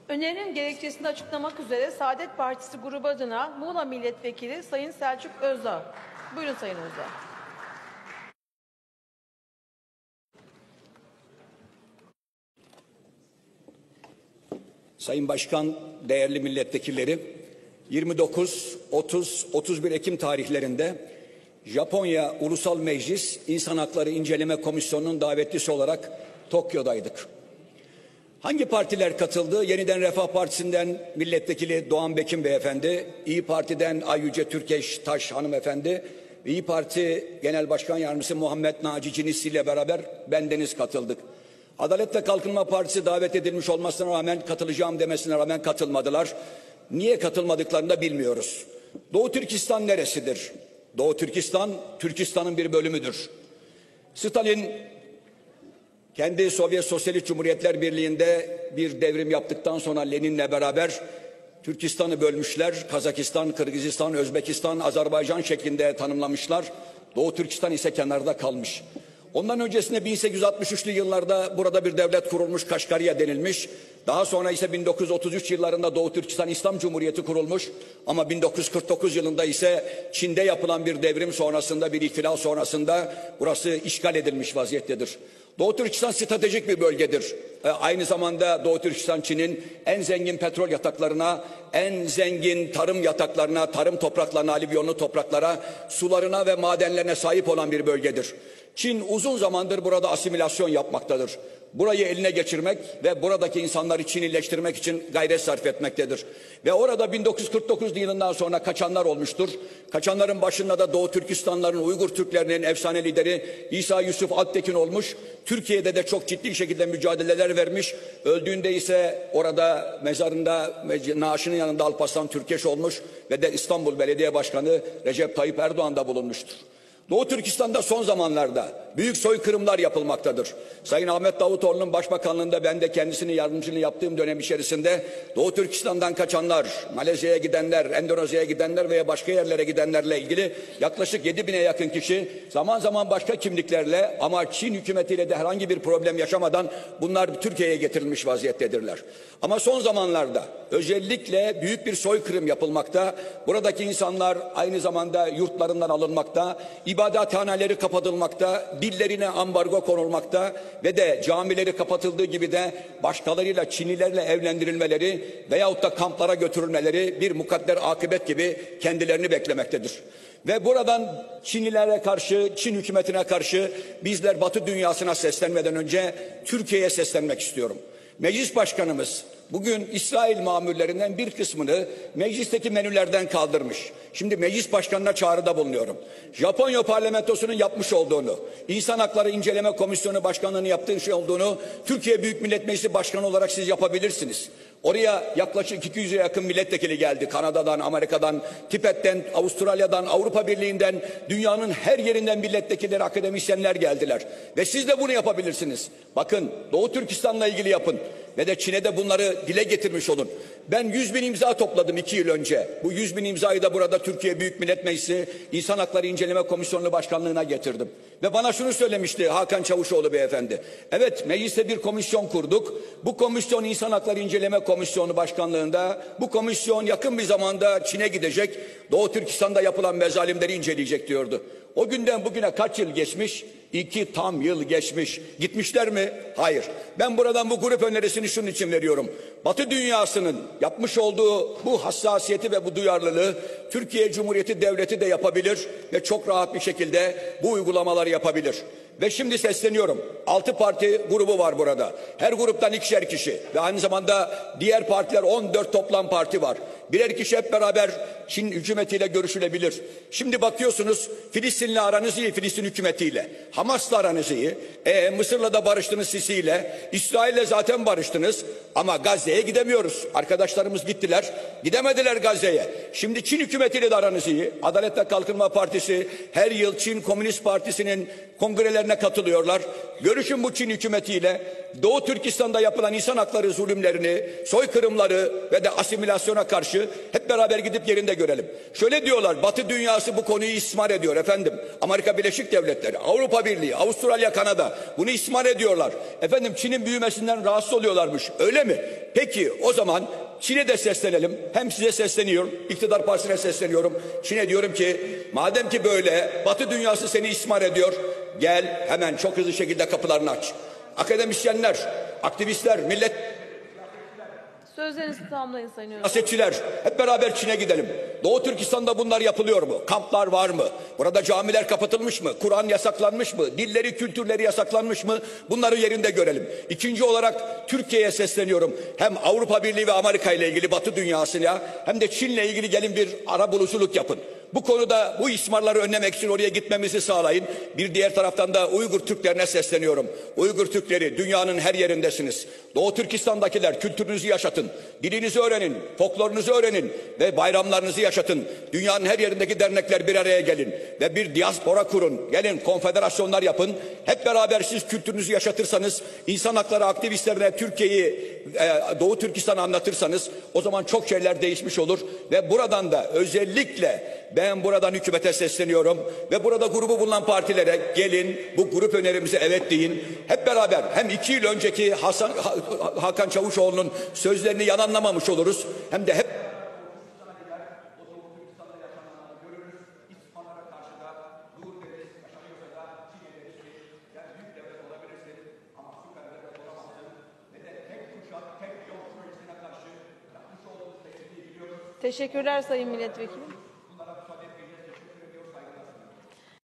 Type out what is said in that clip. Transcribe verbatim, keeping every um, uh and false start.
Önerinin gerekçesini açıklamak üzere Saadet Partisi grubu adına Muğla Milletvekili Sayın Selçuk Özdağ. Buyurun Sayın Özdağ. Sayın Başkan, değerli milletvekilleri, yirmi dokuz, otuz, otuz bir Ekim tarihlerinde Japonya Ulusal Meclis İnsan Hakları İnceleme Komisyonu'nun davetlisi olarak Tokyo'daydık. Hangi partiler katıldı? Yeniden Refah Partisi'nden milletvekili Doğan Bekin beyefendi, İyi Parti'den Ayyüce Türkeş Taş hanımefendi, İyi Parti Genel Başkan Yardımcısı Muhammed Naci Cinisi ile beraber bendeniz katıldık. Adalet ve Kalkınma Partisi davet edilmiş olmasına rağmen, katılacağım demesine rağmen katılmadılar. Niye katılmadıklarını da bilmiyoruz. Doğu Türkistan neresidir? Doğu Türkistan, Türkistan'ın bir bölümüdür. Stalin kendi Sovyet Sosyalist Cumhuriyetler Birliği'nde bir devrim yaptıktan sonra Lenin'le beraber Türkistan'ı bölmüşler. Kazakistan, Kırgızistan, Özbekistan, Azerbaycan şeklinde tanımlamışlar. Doğu Türkistan ise kenarda kalmış. Ondan öncesinde bin sekiz yüz altmış üçlü yıllarda burada bir devlet kurulmuş, Kaşgarya denilmiş. Daha sonra ise bin dokuz yüz otuz üç yıllarında Doğu Türkistan İslam Cumhuriyeti kurulmuş. Ama bin dokuz yüz kırk dokuz yılında ise Çin'de yapılan bir devrim sonrasında, bir ihtilal sonrasında burası işgal edilmiş vaziyettedir. Doğu Türkistan stratejik bir bölgedir. E, aynı zamanda Doğu Türkistan Çin'in en zengin petrol yataklarına, en zengin tarım yataklarına, tarım topraklarına, alüvyonlu topraklara, sularına ve madenlerine sahip olan bir bölgedir. Çin uzun zamandır burada asimilasyon yapmaktadır. Burayı eline geçirmek ve buradaki insanları Çinileştirmek için gayret sarf etmektedir. Ve orada bin dokuz yüz kırk dokuz yılından sonra kaçanlar olmuştur. Kaçanların başında da Doğu Türkistanların, Uygur Türklerinin efsane lideri İsa Yusuf Alptekin olmuş. Türkiye'de de çok ciddi şekilde mücadeleler vermiş. Öldüğünde ise orada mezarında, naaşının yanında Alparslan Türkeş olmuş ve de İstanbul Belediye Başkanı Recep Tayyip Erdoğan da bulunmuştur. Doğu Türkistan'da son zamanlarda büyük soykırımlar yapılmaktadır. Sayın Ahmet Davutoğlu'nun başbakanlığında ben de kendisinin yardımcılığını yaptığım dönem içerisinde Doğu Türkistan'dan kaçanlar, Malezya'ya gidenler, Endonezya'ya gidenler veya başka yerlere gidenlerle ilgili yaklaşık yedi bine yakın kişi zaman zaman başka kimliklerle ama Çin hükümetiyle de herhangi bir problem yaşamadan bunlar Türkiye'ye getirilmiş vaziyettedirler. Ama son zamanlarda özellikle büyük bir soykırım yapılmakta. Buradaki insanlar aynı zamanda yurtlarından alınmakta, ibadethaneleri kapatılmakta, dillerine ambargo konulmakta ve de camileri kapatıldığı gibi de başkalarıyla, Çinlilerle evlendirilmeleri veyahut da kamplara götürülmeleri bir mukadder akıbet gibi kendilerini beklemektedir. Ve buradan Çinlilere karşı, Çin hükümetine karşı bizler Batı dünyasına seslenmeden önce Türkiye'ye seslenmek istiyorum. Meclis Başkanımız bugün İsrail mamullerinden bir kısmını meclisteki menülerden kaldırmış. Şimdi meclis başkanına çağrıda bulunuyorum. Japonya parlamentosunun yapmış olduğunu, İnsan Hakları İnceleme Komisyonu Başkanlığı'nın yaptığı şey olduğunu Türkiye Büyük Millet Meclisi Başkanı olarak siz yapabilirsiniz. Oraya yaklaşık iki yüze yakın milletvekili geldi. Kanada'dan, Amerika'dan, Tibet'ten, Avustralya'dan, Avrupa Birliği'nden, dünyanın her yerinden milletvekilleri, akademisyenler geldiler. Ve siz de bunu yapabilirsiniz. Bakın, Doğu Türkistan'la ilgili yapın. Ve de Çin'e de bunları dile getirmiş olun. Ben yüz bin imza topladım iki yıl önce. Bu yüz bin imzayı da burada Türkiye Büyük Millet Meclisi İnsan Hakları İnceleme Komisyonu Başkanlığı'na getirdim. Ve bana şunu söylemişti Hakan Çavuşoğlu beyefendi. Evet, mecliste bir komisyon kurduk. Bu komisyon İnsan Hakları İnceleme Komisyonu Başkanlığı'nda, bu komisyon yakın bir zamanda Çin'e gidecek, Doğu Türkistan'da yapılan mezalimleri inceleyecek diyordu. O günden bugüne kaç yıl geçmiş? İki tam yıl geçmiş. Gitmişler mi? Hayır. Ben buradan bu grup önerisini şunun için veriyorum. Batı dünyasının yapmış olduğu bu hassasiyeti ve bu duyarlılığı Türkiye Cumhuriyeti Devleti de yapabilir ve çok rahat bir şekilde bu uygulamaları yapabilir. Ve şimdi sesleniyorum. Altı parti grubu var burada. Her gruptan ikişer kişi ve aynı zamanda diğer partiler on dört toplam parti var. Birer kişi hep beraber Çin hükümetiyle görüşülebilir. Şimdi bakıyorsunuz Filistin'le aranız iyi, Filistin hükümetiyle. Hamas'la aranız iyi. E, Mısır'la da barıştınız Sisi'yle. İsrail'le zaten barıştınız. Ama Gazze'ye gidemiyoruz. Arkadaşlarımız gittiler. Gidemediler Gazze'ye. Şimdi Çin hükümetiyle de aranız iyi. Adalet ve Kalkınma Partisi her yıl Çin Komünist Partisi'nin kongrelerine katılıyorlar. Görüşün bu Çin hükümetiyle. Doğu Türkistan'da yapılan insan hakları zulümlerini, soykırımları ve de asimilasyona karşı hep beraber gidip yerinde görelim. Şöyle diyorlar, Batı dünyası bu konuyu istismar ediyor efendim. Ama Amerika Birleşik Devletleri, Avrupa Birliği, Avustralya, Kanada bunu istismar ediyorlar. Efendim Çin'in büyümesinden rahatsız oluyorlarmış. Öyle mi? Peki o zaman Çin'e de seslenelim. Hem size sesleniyorum, iktidar partisine sesleniyorum. Çin'e diyorum ki madem ki böyle Batı dünyası seni istismar ediyor, gel hemen çok hızlı şekilde kapılarını aç. Akademisyenler, aktivistler, millet Sözlerinizi tamamlayın Sayın Özal. siyasetçiler hep beraber Çin'e gidelim. Doğu Türkistan'da bunlar yapılıyor mu? Kamplar var mı? Burada camiler kapatılmış mı? Kur'an yasaklanmış mı? Dilleri, kültürleri yasaklanmış mı? Bunları yerinde görelim. İkinci olarak Türkiye'ye sesleniyorum. Hem Avrupa Birliği ve Amerika ile ilgili Batı dünyasına hem de Çin'le ilgili gelin bir arabuluculuk yapın. Bu konuda bu istismarları önlemek için oraya gitmemizi sağlayın. Bir diğer taraftan da Uygur Türklerine sesleniyorum. Uygur Türkleri dünyanın her yerindesiniz. Doğu Türkistan'dakiler kültürünüzü yaşatın. Dilinizi öğrenin, folklorunuzu öğrenin ve bayramlarınızı yaşatın. Dünyanın her yerindeki dernekler bir araya gelin ve bir diaspora kurun. Gelin konfederasyonlar yapın. Hep beraber siz kültürünüzü yaşatırsanız, insan hakları aktivistlerine Türkiye'yi, Doğu Türkistan'ı anlatırsanız o zaman çok şeyler değişmiş olur ve buradan da özellikle ben buradan hükümete sesleniyorum ve burada grubu bulunan partilere gelin bu grup önerimize evet deyin. Hep beraber hem iki yıl önceki Hasan, Hakan Çavuşoğlu'nun sözlerini yalanlamamış oluruz hem de hep Teşekkürler Sayın Milletvekili.